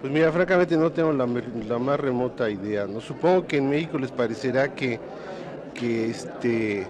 Pues mira, francamente no tengo la más remota idea, ¿no? Supongo que en México les parecerá que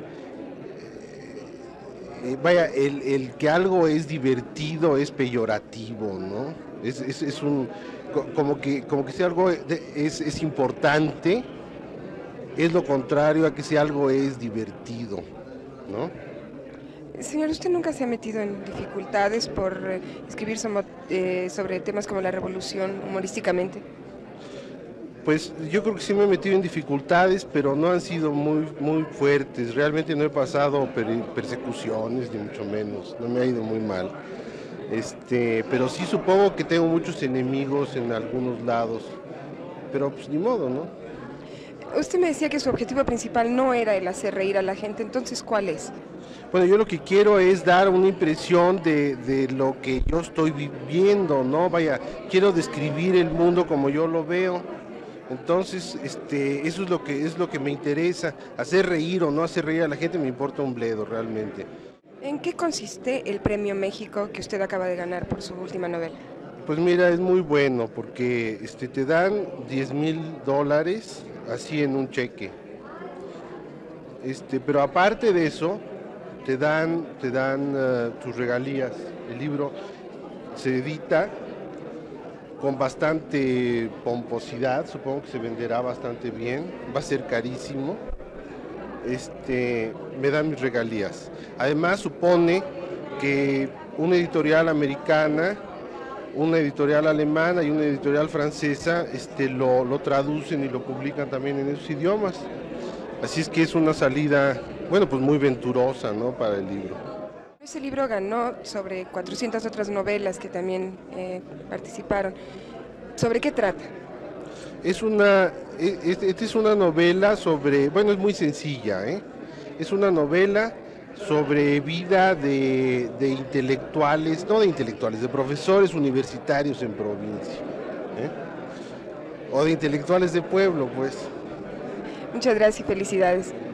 vaya, el que algo es divertido es peyorativo, ¿no? Es un, como que si algo es importante, es lo contrario a que si algo es divertido, ¿no? Señor, ¿usted nunca se ha metido en dificultades por escribir sobre temas como la revolución humorísticamente? Pues yo creo que sí me he metido en dificultades, pero no han sido muy fuertes. Realmente no he pasado persecuciones, ni mucho menos. No me ha ido muy mal. Pero sí supongo que tengo muchos enemigos en algunos lados. Pero pues ni modo, ¿no? Usted me decía que su objetivo principal no era el hacer reír a la gente, entonces, ¿cuál es? Bueno, yo lo que quiero es dar una impresión de lo que yo estoy viviendo, ¿no? Vaya, quiero describir el mundo como yo lo veo. Entonces, eso es lo que me interesa. Hacer reír o no hacer reír a la gente me importa un bledo, realmente. ¿En qué consiste el Premio México que usted acaba de ganar por su última novela? Pues mira, es muy bueno porque te dan $10,000 así en un cheque. Pero aparte de eso, te dan tus regalías. El libro se edita con bastante pomposidad, supongo que se venderá bastante bien, va a ser carísimo. Me dan mis regalías. Además supone que una editorial americana, una editorial alemana y una editorial francesa lo traducen y lo publican también en esos idiomas. Así es que es una salida, bueno, pues muy venturosa, ¿no? Para el libro. Ese libro ganó sobre 400 otras novelas que también participaron. ¿Sobre qué trata? Es una, esta es una novela sobre, bueno, es muy sencilla, ¿eh? Es una novela sobre vida de intelectuales, no de intelectuales, de profesores universitarios en provincia, ¿eh? O de intelectuales de pueblo, pues. Muchas gracias y felicidades.